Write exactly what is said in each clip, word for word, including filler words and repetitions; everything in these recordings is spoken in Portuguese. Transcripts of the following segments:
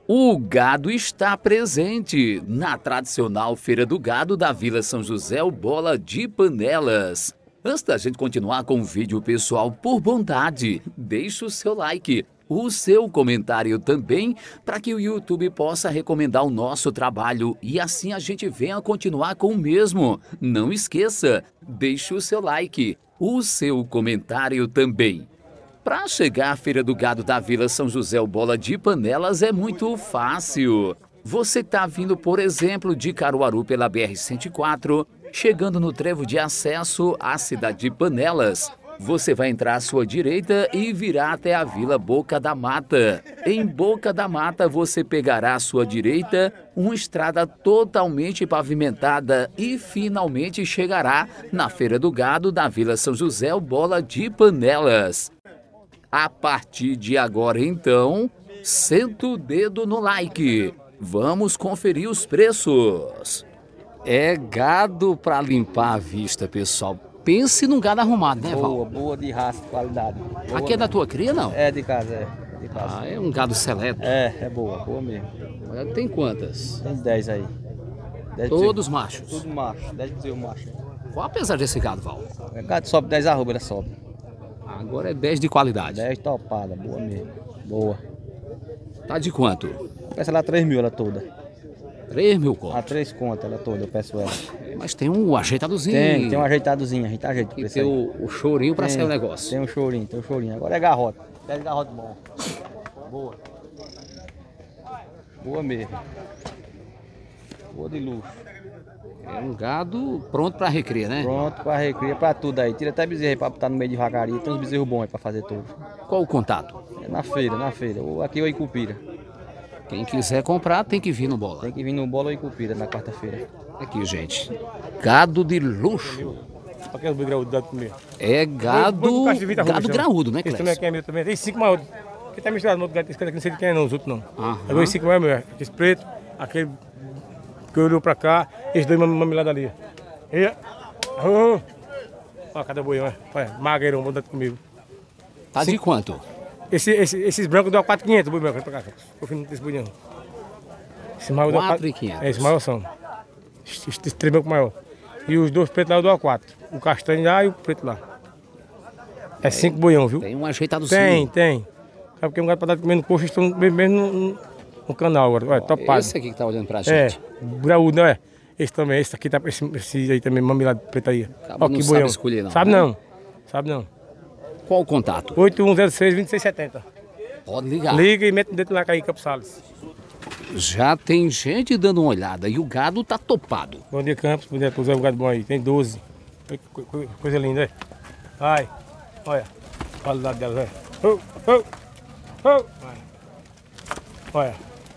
O gado está presente na tradicional Feira do Gado da Vila São José, o Bola de Panelas. Antes da gente continuar com o vídeo, pessoal, por bondade, deixe o seu like, o seu comentário também, para que o YouTube possa recomendar o nosso trabalho e assim a gente venha continuar com o mesmo. Não esqueça, deixe o seu like, o seu comentário também. Para chegar à Feira do Gado da Vila São José, o Bola de Panelas, é muito fácil. Você está vindo, por exemplo, de Caruaru pela B R cento e quatro, chegando no trevo de acesso à cidade de Panelas. Você vai entrar à sua direita e virá até a Vila Boca da Mata. Em Boca da Mata, você pegará à sua direita uma estrada totalmente pavimentada e finalmente chegará na Feira do Gado da Vila São José, o Bola de Panelas. A partir de agora, então, senta o dedo no like. Vamos conferir os preços. É gado para limpar a vista, pessoal. Pense num gado arrumado, né, Val? Boa, boa de raça, de qualidade. Boa. Aqui é da tua cria, não? É de casa, é. De casa. Ah, é um gado seleto. É, é boa, boa mesmo. Tem quantas? Tem dez aí. dez Todos machos? Tudo macho, dez bezerros machos. Qual apesar desse gado, Val? O gado sobe dez arroba, ele sobe. Agora é dez de qualidade. dez topada, boa mesmo. Boa. Tá de quanto? Eu peço ela três mil, ela toda. três mil conto. A três contas ela toda, eu peço ela. Mas tem um ajeitadozinho. Tem, tem um ajeitadozinho, a gente ajeita E tem o, o chorinho pra sair o negócio. Tem um chorinho, tem um chorinho. Agora é garrote. dez garrote bom. Boa. Boa mesmo. Boa de luxo. É um gado pronto pra recria, né? Pronto pra recria, pra tudo aí. Tira até bezerro aí pra botar no meio de vacaria. Tem uns bezerros bons aí pra fazer tudo. Qual o contato? É na feira, na feira. Ou aqui ou em Cupira. Quem quiser comprar tem que vir no Bola. Tem que vir no Bola ou em Cupira na quarta-feira. Aqui, gente. Gado de luxo. Aqueles boi graúdo dá de comer. É gado, gado graúdo, né, Esse também Clécio? aqui é meu também. Tem cinco maiores. Aqui tá misturado no outro gato. Esse cara aqui não sei de quem é não, os outros não. Aham. Agora esse cinco maiores é meu. Esse preto, aquele que olhou pra cá, esses dois mamilados ali. E, oh, ó, cada boi, olha. Olha, magueirão, vou dar comigo. Tá de quanto? Esse, esse, esses brancos dão quatro mil e quinhentos, boi branco, pra cá. Eu fui desse boi não. Esse maior dá quatro mil e quinhentos. É, esse maior são. Esse, esse três brancos maior. E os dois pretos lá eu dou a quatro. O castanho lá e o preto lá. É cinco boião, viu? Tem um ajeitadozinho. Tem, tem. Sabe porque um gato para dar comendo coxa estão mesmo no, no, no canal agora. Olha, topado. Esse aqui que tá olhando pra É, gente. graúdo, não é? Esse também, esse aqui tá, esse, esse aí também, mamilado preto aí. Cabo Ó, não que sabe boião. escolher, não, Sabe né? não. Sabe não. Qual o contato? oito um zero seis, vinte e seis setenta. Pode ligar. Liga e mete dentro lá aí, Campos Salles. Já tem gente dando uma olhada e o gado tá topado. Bom dia, Campos. Bom dia, Zé, um gado bom aí. Tem doze. Co- co- Coisa linda, é? Vai. Olha. A qualidade dela, velho. Oh, oh, oh. Vai. Olha.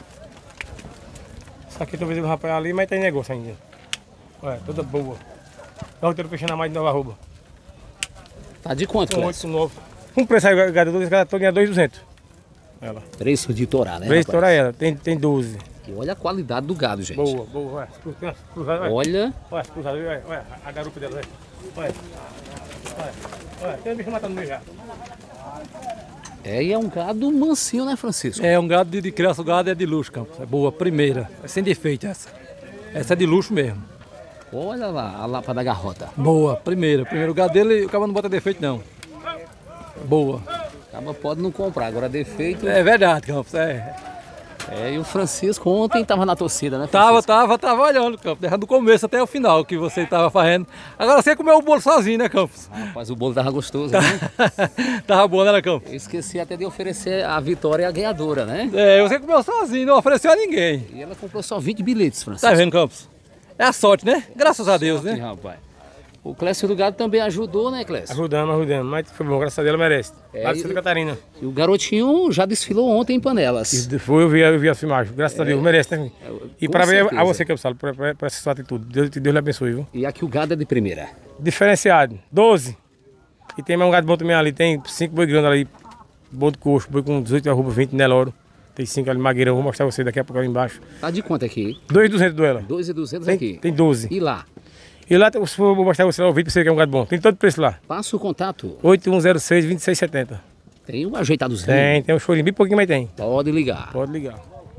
Essa aqui talvez eu vou rapaz ali, mas tem negócio ainda. Olha, toda boa. Dá o teu fechando a mais de nova arroba. Tá de quanto, Um Clécio? oito, nove. Um preço aí, gado, esse gado todo ganha dois mil e duzentos. Ela. Preço de torar, né, Preço rapaz? toda ela. Tem, tem doze. E olha a qualidade do gado, gente. Boa, boa. Olha, cruzada, cruzada, olha. Olha, Olha, cruzada, olha, olha a garupa dela, olha. Olha. Olha. Olha, tem um bicho matando no meio já. é, e é um gado mansinho, né, Francisco? É um gado de, de criança, o gado é de luxo, Campos. É boa, primeira. É sem defeito essa. Essa é de luxo mesmo. Olha lá, a lapa da garrota. Boa, primeira. Primeiro o gado dele, o cara não bota defeito não. Boa. Acaba pode não comprar, agora defeito. É verdade, Campos. É. É, e o Francisco ontem tava na torcida, né, Tava, Francisco? tava, tava olhando, Campos. Desde do começo até o final que você tava fazendo. Agora você comeu o bolo sozinho, né, Campos? Rapaz, o bolo tava gostoso, né? Tava bom, né, Campos? Eu esqueci até de oferecer a vitória à ganhadora, né? É, você comeu sozinho, não ofereceu a ninguém. E ela comprou só vinte bilhetes, Francisco. Tá vendo, Campos? É a sorte, né? Graças a Deus, Sorte, né? rapaz. O Clécio do Gado também ajudou, né, Clécio? Ajudando, ajudando. Mas foi bom, graças a Deus ela merece. É, Lá de e- Santa Catarina. E o garotinho já desfilou ontem em Panelas. E foi, eu vi, eu vi a filmagem. Graças a Deus, merece, né? E com parabéns a certeza. você, Campos Salles, por, por, por essa sua atitude. Deus, Deus lhe abençoe, viu? E aqui o gado é de primeira. Diferenciado, doze. E tem mais um gado bom também ali. Tem cinco boi grandes ali. Bom de coxo, boi com dezoito arroba, vinte Neloro. Tem cinco ali, magueirão. Vou mostrar você daqui a pouco ali embaixo. Tá de quanto aqui? dois mil e duzentos do ela. dois mil e duzentos Tem, aqui. tem doze. E lá? E lá, se for, vou mostrar você lá o vídeo pra você que é um gado bom. Tem todo preço lá. Passa o contato. oito um zero seis, vinte e seis setenta. Tem um ajeitadozinho. Tem, tem um chorinho bem pouquinho, mas tem. Pode ligar. Pode ligar.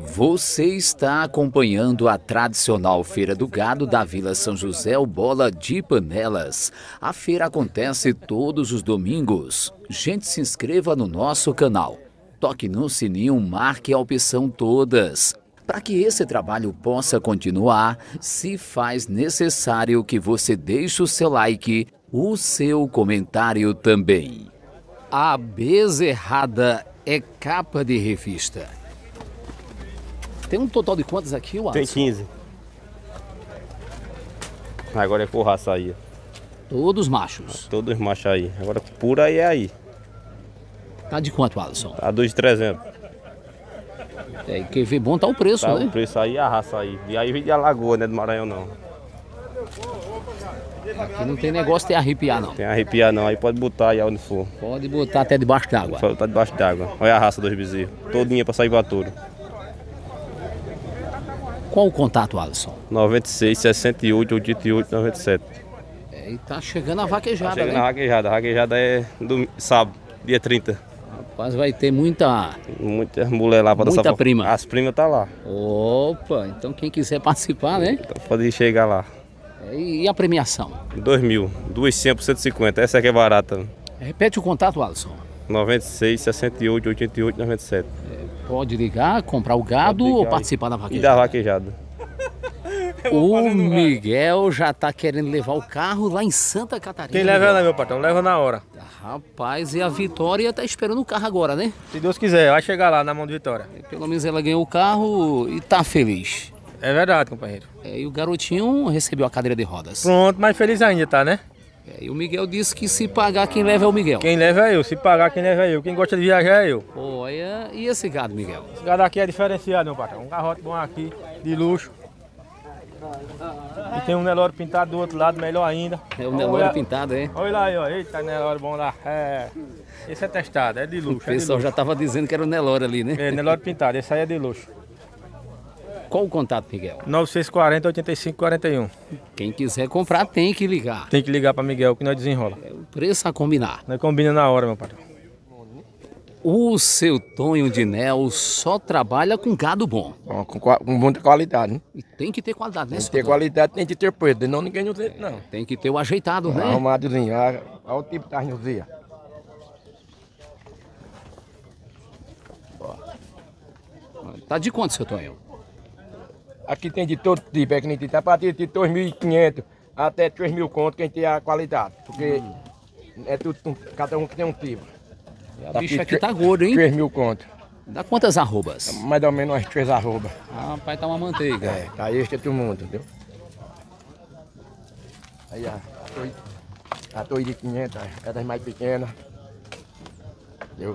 Você está acompanhando a tradicional Feira do Gado da Vila São José o Bola de Panelas. A feira acontece todos os domingos. Gente, se inscreva no nosso canal. Toque no sininho, marque a opção todas. Para que esse trabalho possa continuar, se faz necessário que você deixe o seu like, o seu comentário também. A bezerrada é capa de revista. Tem um total de quantos aqui, Alisson? Tem quinze. Agora é por raça aí. Todos machos. Todos machos aí. Agora pura aí é aí. Tá de quanto, Alisson? Tá dois mil e trezentos. É, e quem vê bom tá o preço, Tá né? o preço aí, a raça aí. E aí vem de Alagoa, não é do Maranhão não. Aqui não tem negócio de arrepiar, não. Tem arrepiar não, aí pode botar aí onde for. Pode botar até debaixo d'água. Só tá debaixo d'água. Olha a raça dos bezerros. Todinha pra sair baturo. Qual o contato, Alisson? noventa e seis, sessenta e oito, oitenta e oito, noventa e sete. É, e tá chegando a vaquejada, Chega né? na vaquejada. A vaquejada é do sábado, dia trinta. Rapaz, vai ter muita... Muitas mulheres lá pra Muita dançar. prima. As primas tá lá. Opa, então quem quiser participar, né? Então pode chegar lá. É, e a premiação? dois mil, duas cem por cento e cinquenta. Essa aqui é barata. Repete o contato, Alisson. noventa e seis, sessenta e oito, oitenta e oito, noventa e sete. Pode ligar, comprar o gado Pode ligar ou aí. participar da E da vaquejada? vaquejada. O Miguel já tá querendo levar o carro lá em Santa Catarina. Quem leva ela, meu patrão, leva na hora. Rapaz, e a Vitória tá esperando o carro agora, né? Se Deus quiser, vai chegar lá na mão de Vitória. Pelo menos ela ganhou o carro e tá feliz. É verdade, companheiro. É, e o garotinho recebeu a cadeira de rodas. Pronto, mas feliz ainda, tá, né? É, e o Miguel disse que se pagar, quem leva é o Miguel. Quem leva é eu, se pagar quem leva é eu. Quem gosta de viajar é eu. Olha, e esse gado, Miguel? Esse gado aqui é diferenciado, meu patrão. Um garrote bom aqui, de luxo. E tem um Nelore pintado do outro lado, melhor ainda. É o Nelore pintado, é? Olha lá aí, ó. Eita, Nelore bom lá. É. Esse é testado, é de O luxo. É, de pessoal luxo. já tava dizendo que era o Nelore ali, né? É, Nelore pintado, esse aí é de luxo. Qual o contato, Miguel? nove seis quatro zero, oito cinco quatro um. Quem quiser comprar tem que ligar. Tem que ligar pra Miguel que nós desenrola. É o preço a combinar. Nós combina na hora, meu patrão. O seu Tonho de Nel só trabalha com gado bom. Bom, com, qua- com muita qualidade, né? E tem que ter qualidade, né, Tem que seu ter Tonho? qualidade, tem que ter preço, senão ninguém usa ele, não. Tem que ter o ajeitado, né? Arrumadozinho, olha olha o tipo da usia. Tá de quanto, seu Tonho? Aqui tem de todo tipo, é que nem tem a partir de dois mil e quinhentos até três mil conto quem tem a qualidade. Porque é tudo, um- cada um que tem um tipo. A bicha aqui tá gorda, hein? três mil conto. Dá quantas arrobas? Mais ou menos umas três arrobas. Ah, pai, tá uma manteiga. É, tá este é todo mundo, entendeu? Aí a torre, a torre de quinhentos, é das mais pequenas. Entendeu?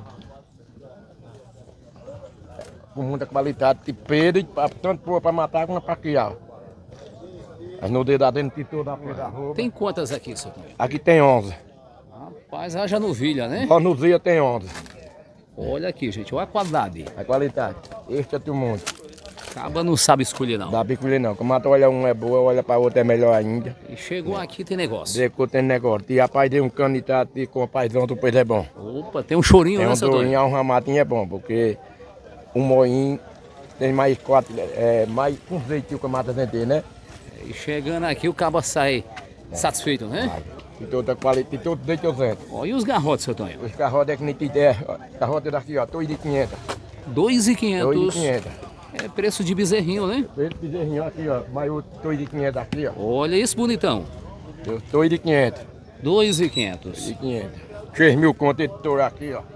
Com muita qualidade de peso, pra- tanto para matar como para criar. As nudezas não tem toda a peso arroba. Tem quantas aqui, seu Tonho? Aqui tem onze. Rapaz, haja novilha, né? Só no Zia tem onze. Olha aqui, gente, olha a qualidade. A qualidade. Este é todo mundo. Acaba não sabe escolher, não. Dá bicolher não. Como mata olha um é boa, olha para outra é melhor ainda. E chegou aqui, tem negócio. Dizer que tem negócio. E rapaz, deu um candidato e com o paizão do peso é bom. Opa, tem um chorinho, Tem né, um seu Tonho? dourinho, um ramatinho é bom, porque um moinho tem mais quatro, é, mais um jeitinho que a mata tem, né? E chegando aqui, o cabo sai satisfeito, né? De toda qualidade, de todo jeito eu sento. Ó, e os garrotes, seu Tonho? Os carrotes é que nem tem ideia. Carrote daqui, ó, dois de quinhentos. dois e dois de quinhentos. quinhentos. É preço de bezerrinho, né? Esse bezerrinho aqui, ó, mais outro dois de quinhentos aqui, ó. Olha esse bonitão. dois de quinhentos. dois e quinhentos. De quinhentos. três mil conto esse touro aqui, ó.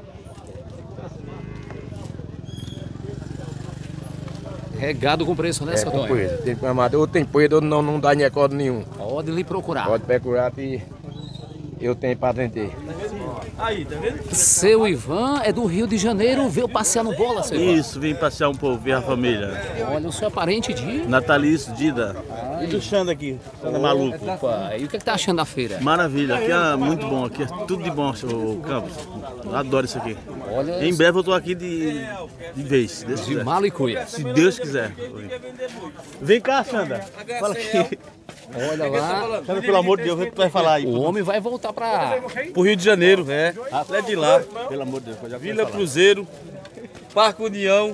Regado com preço, né, É, seu com Tonho? poeira. Tem amador, tem poeira, ou não, não dá recorde nenhum. Pode lhe procurar. Pode procurar que eu tenho para vender. Aí, tá vendo? Seu Ivan é do Rio de Janeiro, veio passear no bola, seu Ivan. Isso, vim passear um pouco, ver a família. Olha, o senhor é parente de... Natalício, Dida. E do Xanda aqui, Xanda maluco. Opa, e o que, é que tá achando da feira? Maravilha, aqui é muito bom, aqui é tudo de bom, o Campos. Adoro isso aqui. Olha, Em breve eu tô aqui de, de vez, se Deus de quiser. Malicuia. Se Deus quiser. Vem cá, Xanda. Fala aqui. Olha lá, Xanda, pelo amor de Deus, o que tu vai falar aí? o homem vai voltar pra... Pro Rio de Janeiro, é. É de lá. Pelo amor de Deus, já Vila Cruzeiro, Parque União,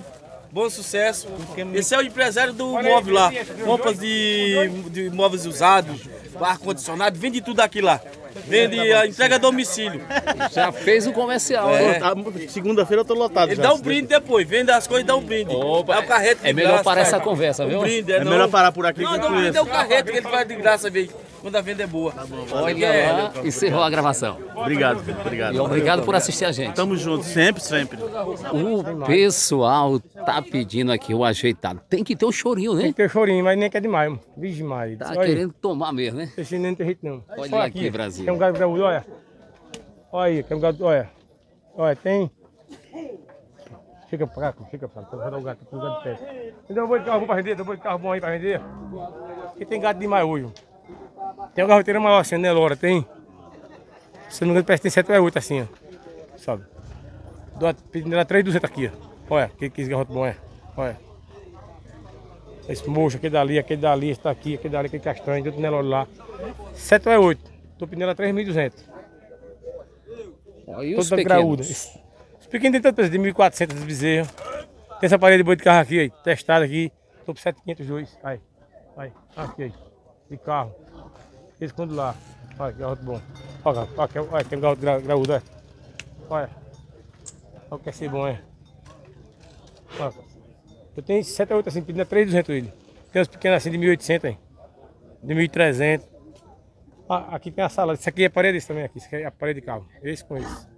bom sucesso. Esse é o empresário do móvel lá. Compras de, de móveis usados, ar-condicionado, vende tudo aqui lá. Vende a entrega a domicílio. Já fez o comercial, É. né? Segunda-feira eu tô lotado. Ele dá um brinde depois, vende as coisas e dá um brinde. Opa, é o carreto de é melhor graça, parar cara. essa conversa, viu? Um brinde, é, É não. melhor parar por aqui Não, que não, eu o brinde é o conheço. carreto que ele faz de graça, vem, quando a venda é boa. Olha É. lá, encerrou a gravação. Obrigado, Pedro, obrigado. E obrigado por assistir a gente. Tamo junto, sempre, sempre. O pessoal tá pedindo aqui o ajeitado. Tem que ter o chorinho, Tem né? que ter chorinho, mas nem quer demais, mano. Vixe, Maria. Tá Olha aí. querendo tomar mesmo, né? Esse nem tem jeito não. Olha aqui, Brasil. Tem um gado graúdo, olha. Olha aí, tem um gado, olha. Olha, tem. Fica pra cá, fica pra cá. Vou dar o gato, tem um gado de pé. Então eu vou de carro bom pra vender, eu vou de carro bom aí pra vender. Porque tem gado demais hoje. Tem uma garroteira maior assim, né, Lora? Tem. Se não me engano, parece que tem sete ou oito assim, ó. Sabe? Dou pedindo ela três mil e duzentos aqui, ó. Olha, que, que esse garrote bom é. Olha. Esse mocho, aquele dali, aquele dali, esse daqui, aquele dali, aquele castanho, outro Nelore lá. sete ou oito. Tô pedindo ela três mil e duzentos. Olha, e os Toda pequenos? graúda. Os pequenos tem tanto preço, de mil e quatrocentos bezerros. Tem essa parede de boi de carro aqui, aí, testada aqui. Tô por sete mil e quinhentos dois. Aí, aí, aqui, aí. De carro. Esse quando lá. Olha, que garoto bom. Olha, olha, olha, tem um garoto gra, graúdo, olha. Olha. Olha o que é ser bom, é. Olha. Eu tenho sete ou oito assim, pedindo três mil e duzentos ele. Tem uns pequenos assim de mil e oitocentos, aí. De mil e trezentos. Ah, aqui tem a sala. Isso aqui é a parede desse também, aqui. Isso aqui é a parede de carro. Esse com esse.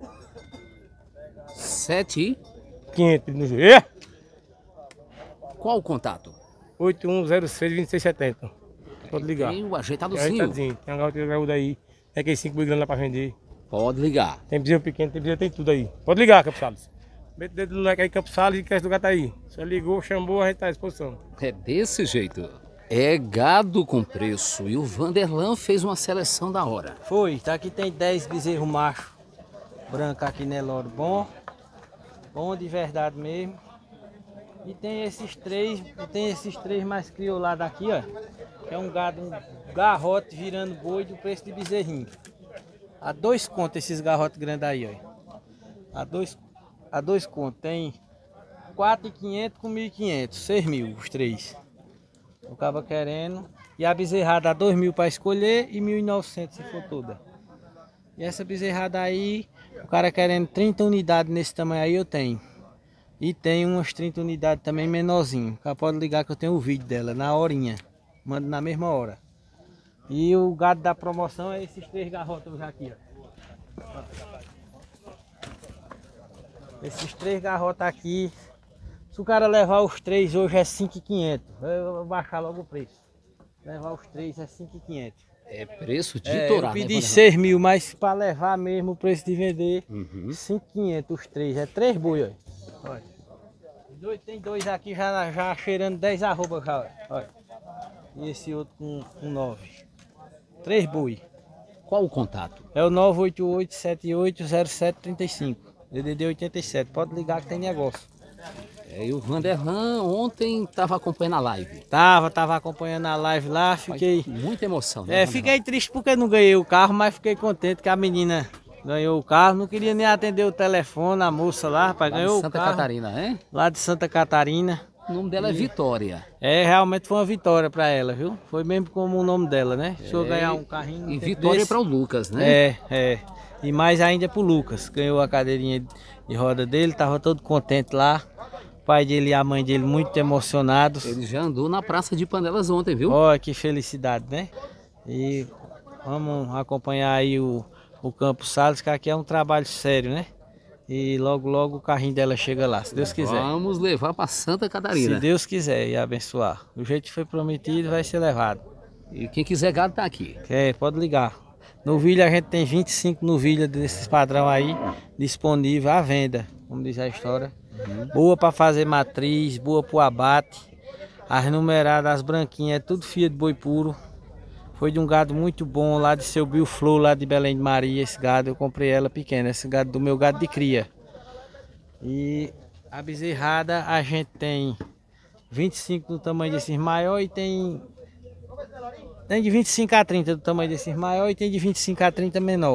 Sete. quinhentos no joelho. É? Qual o contato? oito um zero seis, dois seis sete zero. Pode ligar. Tem o Tem ajeitadozinho. ajeitadinho. Tem uma garota graúda aí. Tem aqueles cinco boi grandes lá pra vender. Pode ligar. Tem bezerro pequeno, tem bezerro, tem tudo aí. Pode ligar, Campos Salles. Mete o dedo no leque aí, Campos Salles, e cresce do gato aí. Você ligou, chamou, a gente tá à disposição. É desse jeito. É gado com preço. E o Vanderlan fez uma seleção da hora. Foi, tá aqui tem dez bezerros macho branco aqui Nelore bom. Bom de verdade mesmo. E tem esses três, e tem esses três mais criolados aqui, ó. Que é um gado, um garrote virando boi do preço de bezerrinho. A dois contos esses garrotes grandes aí, ó. A dois, a dois contos. Tem quatro mil e quinhentos com mil e quinhentos, seis mil os três. O cabo querendo. E a bezerrada a dois mil para escolher e mil e novecentos se for toda. E essa bezerrada aí, o cara querendo trinta unidades nesse tamanho aí, eu tenho. E tem umas trinta unidades também menorzinho. O cara pode ligar que eu tenho o vídeo dela na horinha. Mando na mesma hora. E o gado da promoção é esses três garrotos aqui, ó. Esses três garrotos aqui. Se o cara levar os três hoje é cinco mil e quinhentos. Eu vou baixar logo o preço. Levar os três é cinco mil e quinhentos. É preço de É, torar, eu né, pedi Vanderlan? seis mil, mas para levar mesmo o preço de vender, Uhum. cinco mil e quinhentos os três. É três boi, olha. Olha. Dois, tem dois aqui já, já cheirando dez arroba já, olha. Olha. E esse outro com, com nove. Três boi. Qual o contato? É o nove oito oito, sete oito zero sete três cinco. D D D oitenta e sete. Pode ligar que tem negócio. É, e o Vanderlan ontem estava acompanhando a live. Tava, tava acompanhando a live lá, fiquei... Muita emoção, né, É, Vanderlan? fiquei triste porque não ganhei o carro, mas fiquei contente que a menina ganhou o carro. Não queria nem atender o telefone, a moça lá, rapaz, Lá de ganhou Santa o carro. Catarina, né? Lá de Santa Catarina. O nome dela é Vitória. É, realmente foi uma vitória pra ela, viu? Foi mesmo como o nome dela, né? Se eu ganhar um carrinho... um E tempo vitória desse- para o Lucas, né? É, é. E mais ainda pro Lucas. Ganhou a cadeirinha de roda dele, tava todo contente lá. O pai dele e a mãe dele muito emocionados. Ele já andou na Praça de Panelas ontem, viu? Olha que felicidade, né? E vamos acompanhar aí o, o Campos Salles, que aqui é um trabalho sério, né? E logo, logo o carrinho dela chega lá, se Deus quiser. Vamos levar para Santa Catarina. Se Deus quiser e abençoar. Do jeito que foi prometido, vai ser levado. E quem quiser gado tá aqui. É, pode ligar. Novilha a gente tem vinte e cinco novilhas desses padrão aí, disponível à venda, como diz a história. Boa para fazer matriz, boa para o abate. As numeradas, as branquinhas, é tudo fia de boi puro. Foi de um gado muito bom lá de seu Bill Flor, lá de Belém de Maria. Esse gado eu comprei ela pequena, esse gado do meu gado de cria. E a bezerrada a gente tem vinte e cinco do tamanho desses maior e tem tem de vinte e cinco a trinta do tamanho desses maior e tem de vinte e cinco a trinta menor.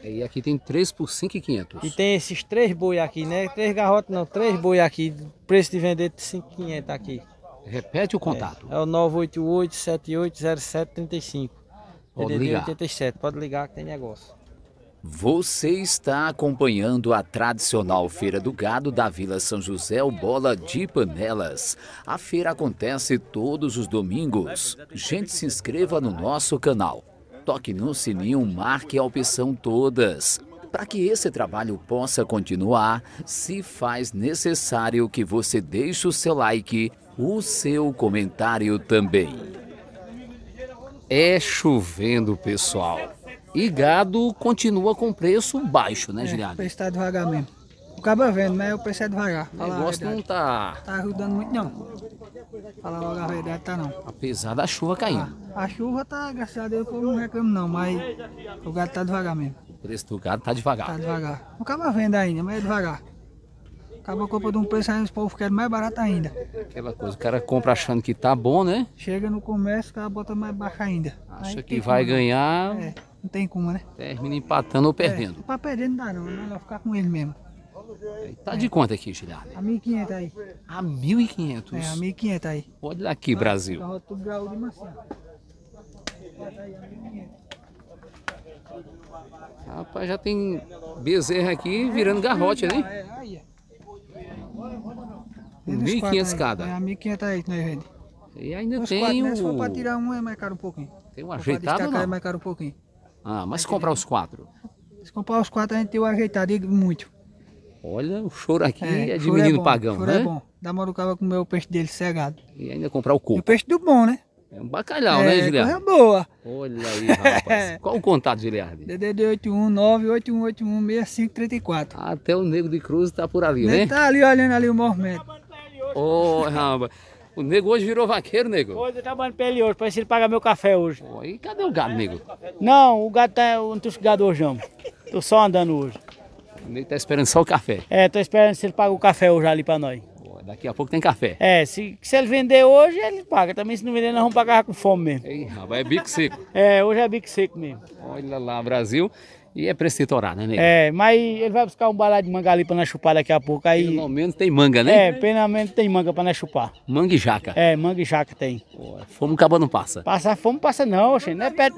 E aqui tem três por cinco mil e quinhentos. E tem esses três boi aqui, né? Três garrotes não, três boi aqui. Preço de vender de cinco mil e quinhentos aqui. Repete o contato. É, é o nove oito oito, sete oito zero sete três cinco. Pode ligar. oitenta e sete, pode ligar que tem negócio. Você está acompanhando a tradicional Feira do Gado da Vila São José, o Bola de Panelas. A feira acontece todos os domingos. Gente, se inscreva no nosso canal. Toque no sininho, marque a opção todas. Para que esse trabalho possa continuar, se faz necessário que você deixe o seu like, o seu comentário também. É chovendo, pessoal. E gado continua com preço baixo, né, Giliardi? É, o preço tá devagar mesmo. Acaba vendo, mas o preço é devagar. O negócio não tá... Tá ajudando muito, não. Falar logo a verdade, tá não. Apesar da chuva caindo. Ah, a chuva tá, graças a Deus, eu não reclamo não, mas o gado tá devagar mesmo. O preço do gado tá devagar. Tá devagar. Não acaba vendo ainda, mas é devagar. Acaba a compra de um preço aí, os povos querem mais barato ainda. Aquela coisa, o cara compra achando que tá bom, né? Chega no comércio, o cara bota mais baixo ainda. Acha aí que vai como, ganhar... É, não tem como, né? Termina empatando ou perdendo. É, pra perder não dá não, é melhor ficar com ele mesmo. Tá de quanto aqui, Giliardi? A mil e quinhentos aí. A mil e quinhentos? É, a mil e quinhentos aí. Olha aqui, Brasil. Tá tudo graúdo de maçã. Rapaz, já tem bezerra aqui virando garrote, né? É, aí. mil e quinhentos cada. É, a mil e quinhentos aí que nós vendemos. E ainda Os tem quatro, o... né? Se for pra tirar um é mais caro um pouquinho. Tem um ajeitado ou não? É mais caro um pouquinho. Ah, mas se comprar os quatro? Se comprar os quatro a gente tem o ajeitado e muito. Olha, o choro aqui é, é de choro menino é bom, pagão, choro né? é bom. Dá uma do cara comer o peixe dele cegado. E ainda comprar o coco. E o peixe do bom, né? É um bacalhau, é, né, Giliardi? Coisa boa. Olha aí, rapaz. Qual o contato, Giliardi? D D D oito um nove oito um oito um seis cinco três quatro. Até o Nego de Cruz tá por ali, Ele né? Tá ali olhando ali o movimento. Ô, oh, rapaz. O Nego hoje virou vaqueiro, Nego? Hoje eu trabalho pra ele hoje, pra ele pagar meu café hoje. Oh, e cadê o gado, Nego? Não, o gado tá... Eu não tô gado hoje, não. Tô só andando hoje. O Nego tá esperando só o café. É, tô esperando se ele paga o café hoje ali pra nós. Oh, daqui a pouco tem café. É, se, se ele vender hoje, ele paga. Também se não vender, nós vamos pagar com fome mesmo. Ei, rapaz, é bico seco. É, hoje é bico seco mesmo. Olha lá, Brasil. E é preço de torar, né, Nego? É, mas ele vai buscar um balado de manga ali pra nós chupar daqui a pouco. Aí... Pelo menos tem manga, né? É, pelo menos tem manga pra nós chupar. Manga e jaca. É, manga e jaca tem. Oh, fome acaba não passa. Passa fome, passa não, oxe, não é perto.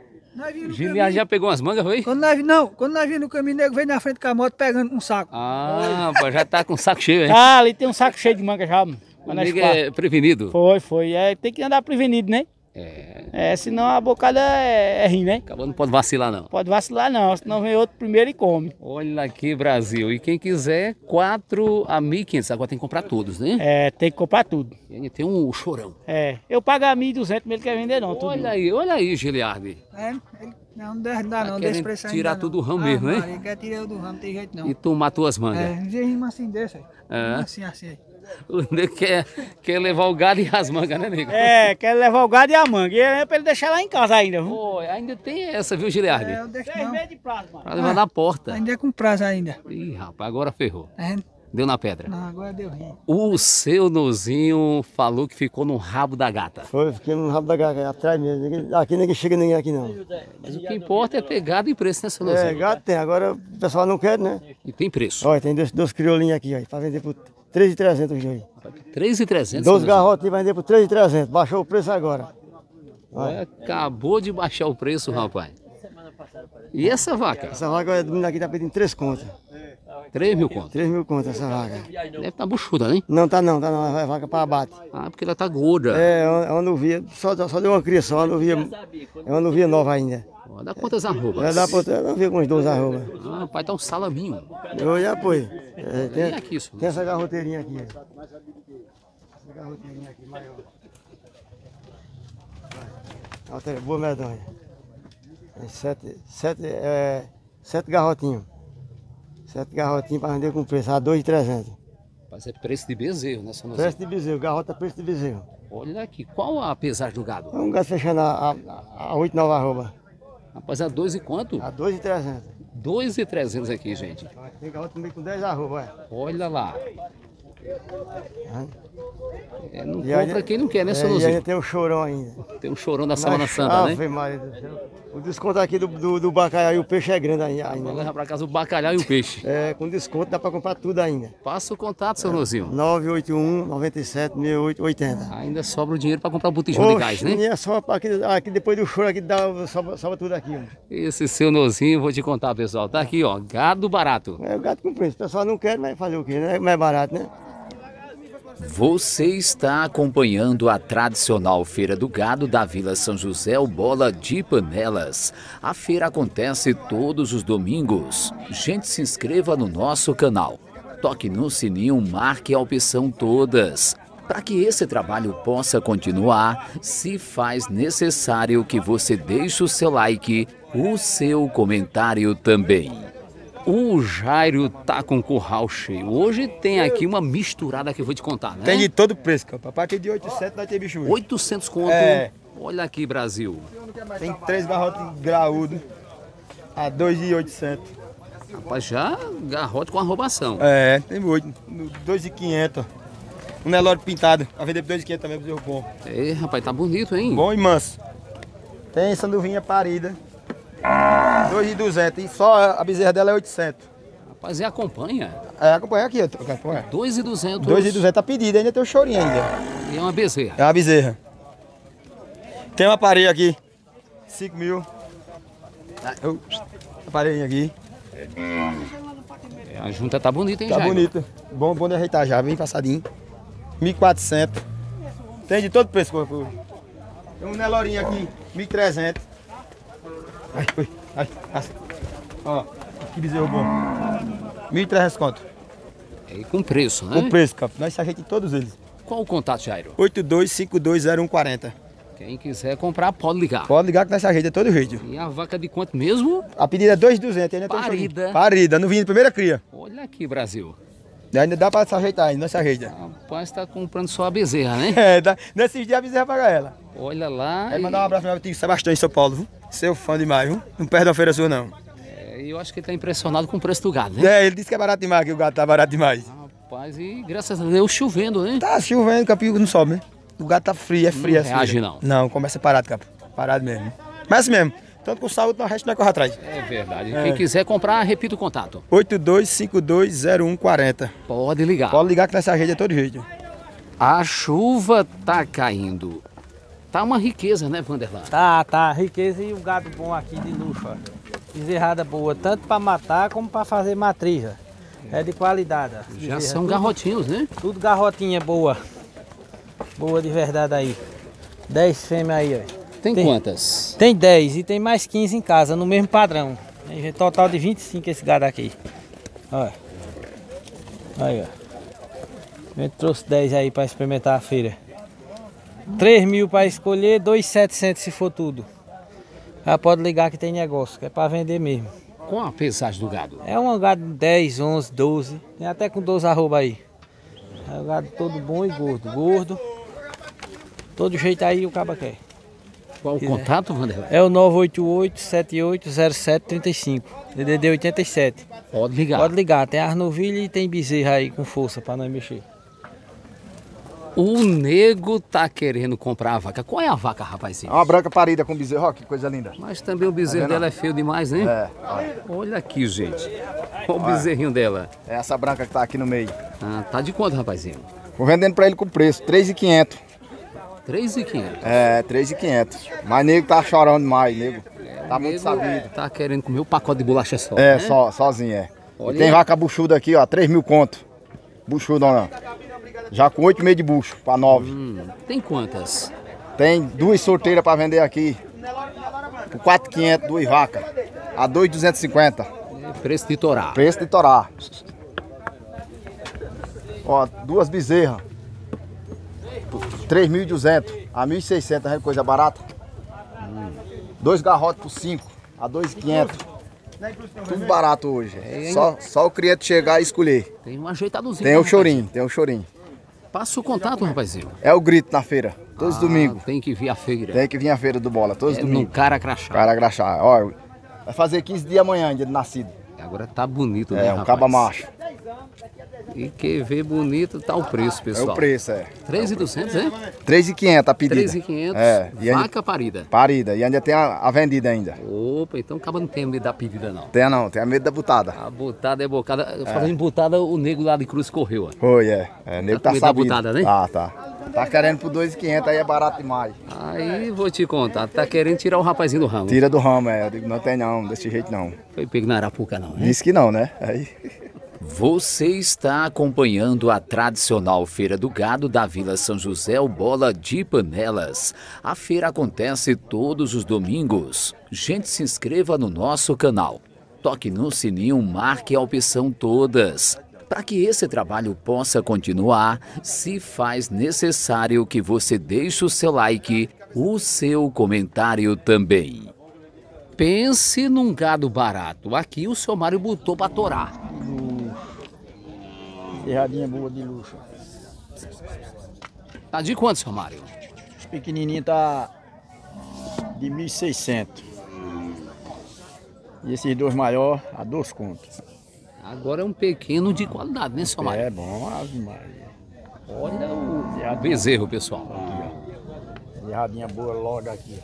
Giliardi já pegou umas mangas, foi? Quando nós, não, quando nós vimos no caminho, o nego veio na frente com a moto pegando um saco. Ah, rapaz, já tá com o saco cheio, hein? Ah, ali tem um saco cheio de manga já. O nego é prevenido. Foi, foi. É, tem que andar prevenido, né? É. É, senão a bocada é, é ruim, né? Acabou, não pode vacilar, não. Pode vacilar, não. Senão vem outro primeiro e come. Olha aqui, Brasil. E quem quiser, quatro a mil e quinhentos. Agora tem que comprar todos, né? É, tem que comprar tudo. E ainda tem um chorão. É. Eu pago a mil e duzentos, mas ele quer vender, não. Tudo. Olha aí, olha aí, Giliardi. É, ele, não, não dá, não, Tá desse preço ainda. tirar tudo do ramo ah, mesmo, né? Ele quer tirar do ramo, não tem jeito não. E tu matou as mangas. É, um rima assim desse aí. É. Assim, assim aí. O nego quer, quer levar o gado e as mangas, né, nego? É, quer levar o gado e a manga. E é pra ele deixar lá em casa ainda, viu? Pô, ainda tem essa, viu, Giliardi? É, eu deixo Três não. meses de prazo, mano. Pra levar na porta. Ainda é com prazo ainda. Ih, rapaz, agora ferrou. É, Deu na pedra. não, agora deu rim. O seu nozinho falou que ficou no rabo da gata. Foi, fiquei no rabo da gata, atrás mesmo. Ninguém- Aqui ninguém chega ninguém aqui não. Mas o que importa é ter gado e preço, né, seu É, nozinho? gato tem, agora o pessoal não quer, né? E tem preço. Olha, tem dois, dois criolinhos aqui, ó, pra vender por três mil e trezentos hoje. três mil e trezentos. Dois garrotes vai vender por três mil e trezentos, baixou o preço agora. Olha, acabou de baixar o preço, rapaz. E essa vaca? Essa vaca, o menino aqui tá pedindo três contas. três mil conto. três mil contas essa vaca. Deve estar buchuda, né? Não, tá não, tá não, é vaca para abate. Ah, porque ela tá gorda. É, é uma novia, só, só deu uma cria só, uma novia, é uma novia nova ainda. Ó, dá quantas arrobas? Já dá pra, eu vi com uns doze arrobas. Ah, rapaz, tá um salaminho. Eu já apoio. É, tem, E aqui, isso? tem essa garroteirinha aqui. Ó. Essa garroteirinha aqui maior. Olha, boa medonha. É sete, sete, é, sete garrotinhos. Sete garrotinhos para vender com preço, a dois mil e trezentos. Mas é preço de bezerro, né, seu Preço de bezerro, garrota é preço de bezerro. Olha aqui, qual a pesagem do gado? É um gado fechando a, a, a oito, nove arroba. Rapaz, a dois e quanto? A dois mil e trezentos. dois mil e trezentos aqui, gente. Tem garrota também com dez arroba, é. Olha lá. É, não E compra ainda- quem não quer, né, é, seu E Luzinho? ainda tem o chorão ainda. Tem um chorão da Semana Mas, Santa, né? Ave Maria do céu. O desconto aqui do, do, do bacalhau e o peixe é grande ainda. ainda Vai né? levar pra casa o bacalhau e o peixe. É, com desconto dá pra comprar tudo ainda. Passa o contato, seu Luzinho. nove oito um, nove sete, seis oito, oitenta. Ainda sobra o dinheiro pra comprar o botijão de gás, né? É só aqui, aqui depois do choro aqui dá, sobra, sobra tudo aqui. Ó. Esse seu nozinho, vou te contar, pessoal. Tá aqui, ó, gado barato. É o gato com preço. O pessoal não quer, mas fazer o quê? Né? Mais barato, né? Você está acompanhando a tradicional Feira do Gado da Vila São José o Bola de Panelas. A feira acontece todos os domingos. Gente, se inscreva no nosso canal. Toque no sininho, marque a opção todas. Para que esse trabalho possa continuar, se faz necessário que você deixe o seu like, o seu comentário também. O Jairo tá com o curral cheio. Hoje tem aqui uma misturada que eu vou te contar, né? Tem de todo preço, cara. A partir de oitocentos vai ter bicho hoje. oitocentos conto. É. Olha aqui, Brasil. Tem três garrotes graúdos a dois mil e oitocentos. Rapaz, já garrote com arrobação. É, tem oito. dois mil e quinhentos. Um Nelore pintado. A vender por dois mil e quinhentos também, bezerro bom. Ei, rapaz, tá bonito, hein? Bom e manso. Tem sanduvinha parida. dois mil e duzentos. E só a bezerra dela é oitocentos. Rapaz, e acompanha? É, acompanha aqui, ó. Acompanha. dois mil e duzentos. dois mil e duzentos tá pedido, ainda tem o chorinho ainda. E é uma bezerra. É uma bezerra. Tem uma parede aqui. cinco mil. Eu, a parede aqui. A junta tá bonita, hein, Tá Jairo? bonita. Bom, bom de ajeitar já, bem passadinho. mil e quatrocentos. Tem de todo preço, corpo. Tem um Nelorinho aqui, mil e trezentos. Ai, ai, ai, ai. Ó, que bezerro bom. mil e trezentos conto. E com preço, né? Com preço, cap. Nós se ajeita em todos eles. Qual o contato, Jairo? oito dois cinco dois zero um quatro zero. Quem quiser comprar, pode ligar. Pode ligar que nós se ajeita de todo jeito. E a vaca de quanto mesmo? A pedida é dois mil e duzentos. Ainda tem um Parida. chorinho. Parida, no vinho de primeira cria. Olha aqui, Brasil. Ainda dá pra se ajeitar, ainda não se ajeita. Rapaz, tá comprando só a bezerra, né? É, dá, nesses dias a bezerra paga ela. Olha lá. Aí e- mandar um abraço pro meu tio Sebastião em São Paulo, viu? Seu fã demais, viu? Não perde a feira sua, não. É, eu acho que ele tá impressionado com o preço do gado, né? É, ele disse que é barato demais, que o gado tá barato demais. Rapaz, e graças a Deus chovendo, né? Tá chovendo, o capim não sobe, né? O gado tá frio, é frio. Não é frio. reage, não. Não, começa parado, capim. Parado mesmo. Mas assim mesmo. Tanto com saúde, nós resto nós corre atrás. É verdade. É. Quem quiser comprar, repita o contato. oito dois cinco dois zero um quatro zero. Pode ligar. Pode ligar que nós se ajeita de todo jeito. A chuva tá caindo. Tá uma riqueza, né, Vanderlan? Tá, tá. Riqueza e o gado bom aqui de luxo, ó. Bezerrada boa, tanto pra matar como pra fazer matriz, ó. É de qualidade, ó. Já Bezerra, são tudo- garrotinhos, né? Tudo garrotinha boa. Boa de verdade aí. dez fêmeas aí, ó. Tem, quantas? Tem dez e tem mais quinze em casa, no mesmo padrão. Tem total de vinte e cinco esse gado aqui. Olha. Aí, ó. A gente trouxe dez aí pra experimentar a feira. três mil pra escolher, dois mil e setecentos se for tudo. Já pode ligar que tem negócio, que é pra vender mesmo. Qual a pesagem do gado? É um gado de dez, onze, doze. Tem até com doze arroba aí. É um gado todo bom e gordo. Gordo. Todo jeito aí o caba quer. Qual o Quiser. contato, Vanderlan? É o nove oito oito, sete oito zero sete três cinco. D D D oitenta e sete. Pode ligar. Pode ligar. Tem arnovilha e tem bezerra aí com força pra nós mexer. O nego tá querendo comprar a vaca. Qual é a vaca, rapazinho? É uma branca parida com bezerro, ó, que coisa linda. Mas também o bezerro Tá vendo? dela é feio demais, né? É, olha. Olha aqui, gente. Olha o Olha. bezerrinho dela. É essa branca que tá aqui no meio. Ah, tá de quanto, rapazinho? Vou vendendo pra ele com preço, três mil e quinhentos. três mil e quinhentos. É, três mil e quinhentos. Mas nego tá chorando demais, nego. Tá muito Nego sabido. Tá querendo comer o pacote de bolacha só, É, né? só, sozinho, é. Olha E tem aí. vaca buchuda aqui, ó, três mil conto. Buchudona. Já com oito meio de bucho, pra nove. Hum, tem quantas? Tem duas sorteiras pra vender aqui. Por quatro mil e quinhentos, duas vacas. A dois mil duzentos e cinquenta. É preço de torar. Preço de torar. Ó, duas bezerras. três mil e duzentos. A mil e seiscentos, é coisa barata. Dois garrotes por cinco. A dois mil e quinhentos. Tudo barato hoje. Só, só o cliente chegar e escolher. Tem um ajeitadozinho. Tem né, o chorinho, tem o chorinho. rapazinho? Passa o contato, rapazinho. É o grito na feira, todos os Ah, domingos. Tem que vir a feira. Tem que vir a feira do bola, todos É os no domingos. cara crachá. Cara crachá. Ó, vai fazer quinze dias amanhã, dia de nascido. Agora tá bonito, É, né, um rapaz? caba macho. E que vê bonito tá o preço, pessoal. É o preço, é. três mil e duzentos, é? três mil e quinhentos a pedida. três mil e quinhentos, É. E ainda- vaca parida. Parida. E ainda tem a, a vendida ainda. Opa, então acaba não tem medo da pedida, não. Tem não, tem a medo da butada. A botada é bocada. Falando em botada, o nego lá de Cruz correu, ó. Foi, é. É, nego Tá tá com medo da sabido. butada, né? Tá, tá. Tá querendo por dois mil e quinhentos, aí é barato demais. Aí vou te contar, tá querendo tirar o rapazinho do ramo. Tira do ramo, é. Eu digo, não tem não, desse jeito não. Foi pego na Arapuca, não, né? Disse que não, né? Aí... Você está acompanhando a tradicional Feira do Gado da Vila São José, o Bola de Panelas. A feira acontece todos os domingos. Gente, se inscreva no nosso canal. Toque no sininho, marque a opção todas. Para que esse trabalho possa continuar, se faz necessário que você deixe o seu like, o seu comentário também. Pense num gado barato. Aqui o seu Mário botou para torar. Cerradinha boa de luxo. Tá de quanto, seu Mário? Os pequenininhos tá de mil e seiscentos. E esses dois maiores, a dois contos. Agora é um pequeno de qualidade, né, seu Mário? É bom, Ave Maria. Olha o bezerro, pessoal. Cerradinha boa logo aqui.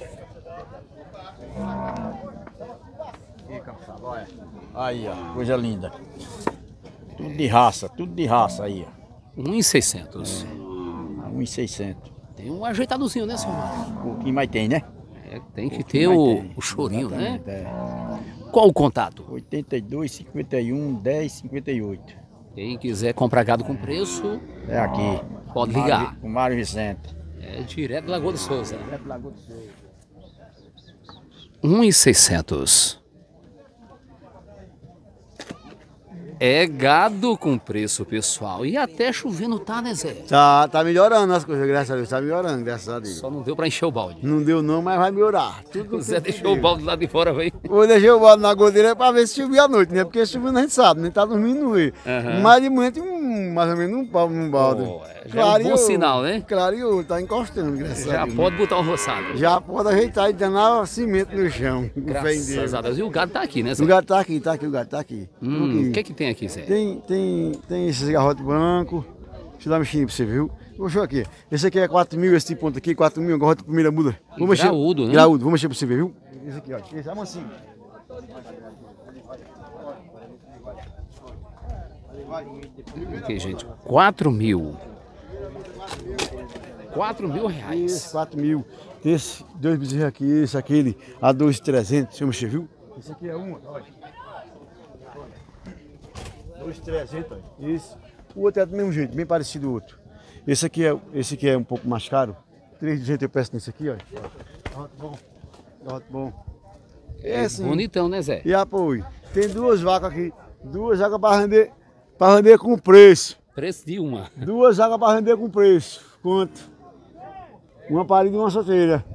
Olha. Aí, ó, coisa linda. Tudo de raça, tudo de raça aí, ó. um e seiscentos. um e seiscentos. Tem um ajeitadozinho, né, seu Mário? Um pouquinho mais tem, né? É, tem que ter o, o chorinho, né? É. Qual o contato? oitenta e dois, cinquenta e um, dez, cinquenta e oito. Quem quiser comprar gado com preço, é aqui. Pode ligar. O Mário Vicente. É direto da Lagoa do Souza. Direto da Lagoa do Souza. um e seiscentos. É gado com preço, pessoal. E até chovendo tá, né, Zé? Tá, tá melhorando as coisas, graças a Deus. Tá melhorando, graças a Deus. Só não deu pra encher o balde. Não deu não, mas vai melhorar. Tudo O Zé deixou o balde lá de fora, velho. Vou deixar o balde na godeira pra ver se chovia à noite, né? Porque chovendo a gente sabe, né? Tá dormindo no meio. Uhum. Mas de manhã tem um, mais ou menos um pau no balde. Oh, é, já é um bom sinal, né? Claro, e outro, tá encostando, graças Já a Deus. pode botar um roçado. Já pode ajeitar e danar cimento no chão. Graças a Deus. E o gado tá aqui, né, Zé? O gado tá aqui, tá aqui, o gado tá aqui. Hum, o que que tem aqui, Zé? Tem, tem, tem esses garrotes brancos. Deixa eu dar uma mexinha pra você, viu? Vou mexer aqui. Esse aqui é quatro mil, esse ponto aqui, quatro mil, garrote de primeira muda. Vou mexer. Graúdo, né? Graúdo, vou mexer pra você ver, viu? Esse aqui, ó. Esse é mansinho. Aqui, gente, quatro mil. quatro mil reais. Esse, quatro mil. Esse, dois bezerros aqui, esse, aquele, a dois mil e trezentos. Deixa eu mexer, viu? Esse aqui é um, olha. dois mil e trezentos, olha. Esse. O outro é do mesmo jeito, bem parecido o outro. Esse aqui é, esse aqui é um pouco mais caro. três mil e duzentos eu peço nesse aqui, olha. Garrote bom. Garrote bom. É assim. bonitão, né, Zé? E apoio. Tem duas vacas aqui. Duas vacas para vender, para vender com preço. Preço de uma. Duas vacas para vender com preço. Quanto? Uma parida e uma solteira.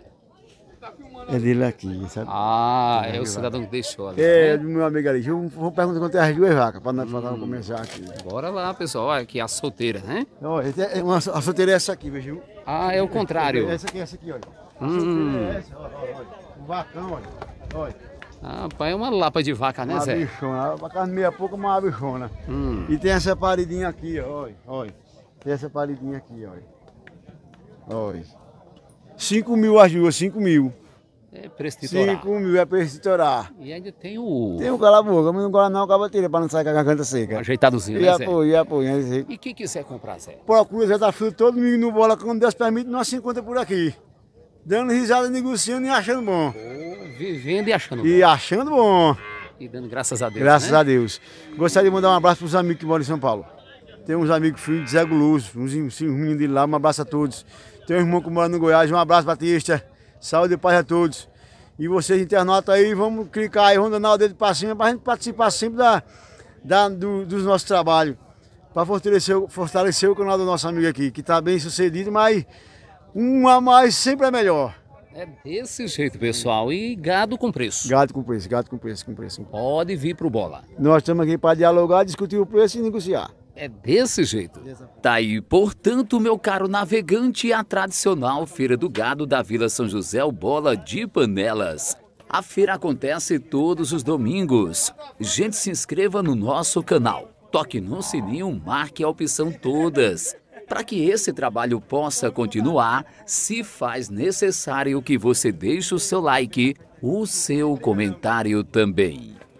É dele aqui, sabe? Ah, é o cidadão que deixou ali. É, né? do meu amigo ali. Eu vou perguntar quanto é as duas vacas, para nós hum. começar aqui. Bora lá, pessoal. Olha aqui a solteira, né? Olha, uma, a solteira é essa aqui, veja. Ah, é o contrário. Essa aqui, essa aqui, olha. A hum. solteira é essa, olha, olha. O vacão, olha. Olha. Ah, pai, é uma lapa de vaca, né, uma Zé? Uma bichona, a vaca meia pouco, uma bichona. Hum. E tem essa paridinha aqui, olha, olha. Tem essa paridinha aqui, olha. Olha. cinco mil as duas, cinco mil. É preço de torar. cinco mil é preço de torar. E ainda tem o... Tem o cala-boca, mas não gola não, acaba tira para não sair com a garganta seca. Um ajeitadozinho, e né, Zé? Apoio, e apoio, e quem quiser comprar, Zé? Procura, Zé da Filha, todo domingo no Bola, quando Deus permite, nós se encontra por aqui. Dando risada, negociando e achando bom. Oh, vivendo e achando bom. E achando bom. E dando graças a Deus, Graças né? a Deus. Gostaria de mandar um abraço para os amigos que moram em São Paulo. Tem uns amigos filhos de Zé Guloso, uns, uns meninos de lá, um abraço a todos. Tem um irmão que mora no Goiás, um abraço, Batista. Saúde e paz a todos. E vocês, internautas aí, vamos clicar aí, vamos dar o dedo para cima para a gente participar sempre da, da, do, dos nossos trabalhos. Para fortalecer, fortalecer o canal do nosso amigo aqui, que está bem sucedido, mas um a mais sempre é melhor. É desse jeito, pessoal. E gado com preço. Gado com preço, gado com preço, com preço. Pode vir pro Bola. Nós estamos aqui para dialogar, discutir o preço e negociar. É desse jeito. Tá aí, portanto, meu caro navegante, a tradicional Feira do Gado da Vila São José, o Bola de Panelas. A feira acontece todos os domingos. Gente, se inscreva no nosso canal. toque no sininho, marque a opção todas. Para que esse trabalho possa continuar, se faz necessário que você deixe o seu like, o seu comentário também.